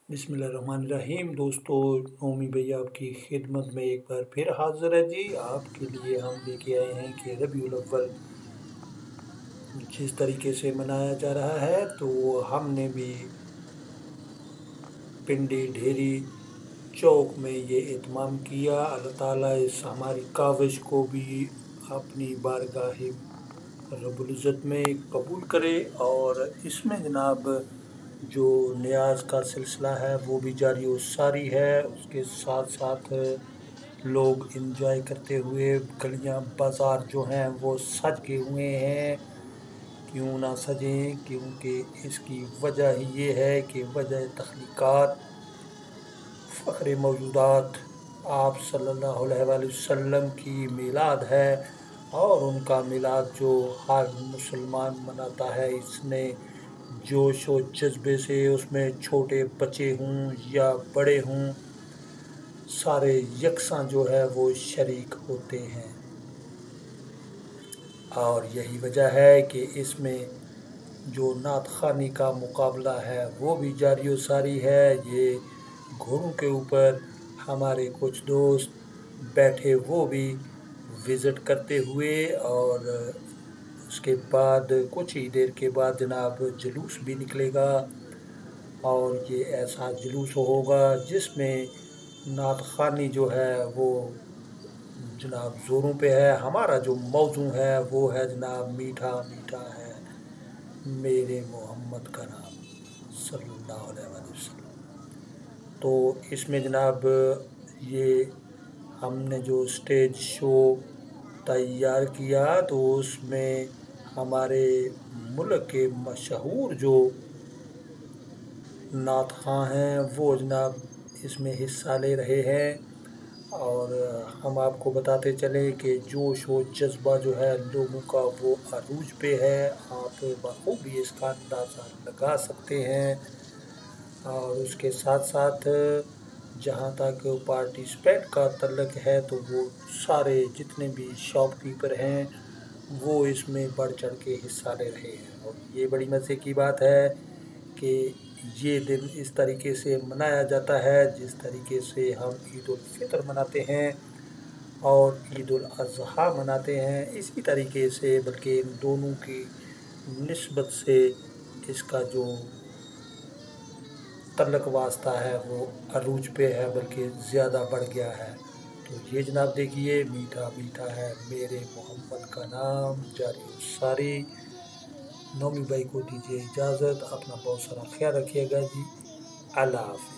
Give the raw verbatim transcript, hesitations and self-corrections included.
बिस्मिल्लाहिर्रहमानिर्रहीम। दोस्तों, नोमी भैया आपकी खिदमत में एक बार फिर हाजिर है जी। आपके लिए हम लेके आए हैं कि रबीउल अव्वल जिस तरीके से मनाया जा रहा है, तो हमने भी पिंडी ढेरी चौक में ये इत्माम किया। अल्लाह ताला इस हमारी काविश को भी अपनी बारगाह रब्बुल इज़्ज़त में कबूल करे। और इसमें जनाब जो नियाज का सिलसिला है वो भी जारी व सारी है। उसके साथ साथ लोग इंजॉय करते हुए गलियां बाज़ार जो हैं वो सज के हुए हैं। क्यों ना सजें, क्योंकि इसकी वजह ही ये है कि वजह तख्लीक़ात फ़ख्र मौजूदात आप सल्लल्लाहु अलैहि वसल्लम की मिलाद है। और उनका मिलाद जो हर मुसलमान मनाता है, इसने जोश व जज्बे से, उसमें छोटे बच्चे हों या बड़े हों, सारे यकसां जो है वो शरीक होते हैं। और यही वजह है कि इसमें जो नात ख़्वानी का मुकाबला है वो भी जारी व सारी है। ये घोड़ों के ऊपर हमारे कुछ दोस्त बैठे वो भी विज़िट करते हुए, और उसके बाद कुछ ही देर के बाद जनाब जुलूस भी निकलेगा। और ये ऐसा जुलूस होगा जिसमें नात ख़्वानी जो है वो जनाब ज़ोरों पे है। हमारा जो मौज़ू है वो है जनाब मीठा मीठा है मेरे मोहम्मद का नाम सल्लल्लाहु अलैहि वसल्लम। तो इसमें जनाब ये हमने जो स्टेज शो तैयार किया, तो उसमें हमारे मुल्क के मशहूर जो नात ख़्वां हैं वो जनाब इसमें हिस्सा ले रहे हैं। और हम आपको बताते चलें कि जोश व जज्बा जो है लोगों का वो अरूज पे है। आप बखूबी इसका अंदाज़ा लगा सकते हैं। और उसके साथ साथ जहाँ तक पार्टिसिपेंट का तल्लक है, तो वो सारे जितने भी शॉपकीपर हैं वो इसमें बढ़ चढ़ के हिस्सा ले रहे हैं। और ये बड़ी मज़े की बात है कि ये दिन इस तरीके से मनाया जाता है जिस तरीके से हम ईद उल फ़ितर मनाते हैं और ईद उल अज़हा मनाते हैं, इसी तरीके से, बल्कि इन दोनों की निस्बत से इसका जो तल्लक वास्ता है वो अरूज पे है, बल्कि ज़्यादा बढ़ गया है। तो ये जनाब देखिए, मीठा मीठा है मेरे मोहम्मद का नाम जारी व सारी। नोमी भाई को दीजिए इजाज़त। अपना बहुत सारा ख्याल रखिएगा जी। अल्लाह हाफ़िज़।